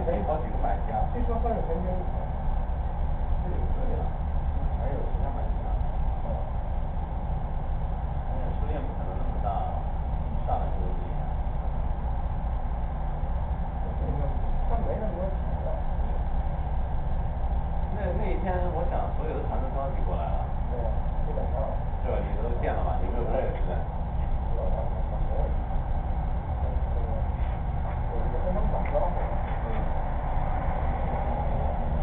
可以好几个买家，这双算是分清楚了，这就可以了。还有。